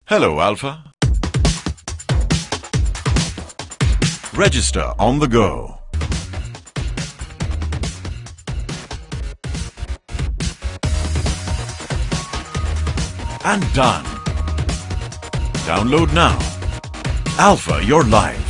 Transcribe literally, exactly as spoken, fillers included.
Hello, Alfa. Register on the go. And done. Download now. Alfa, your life.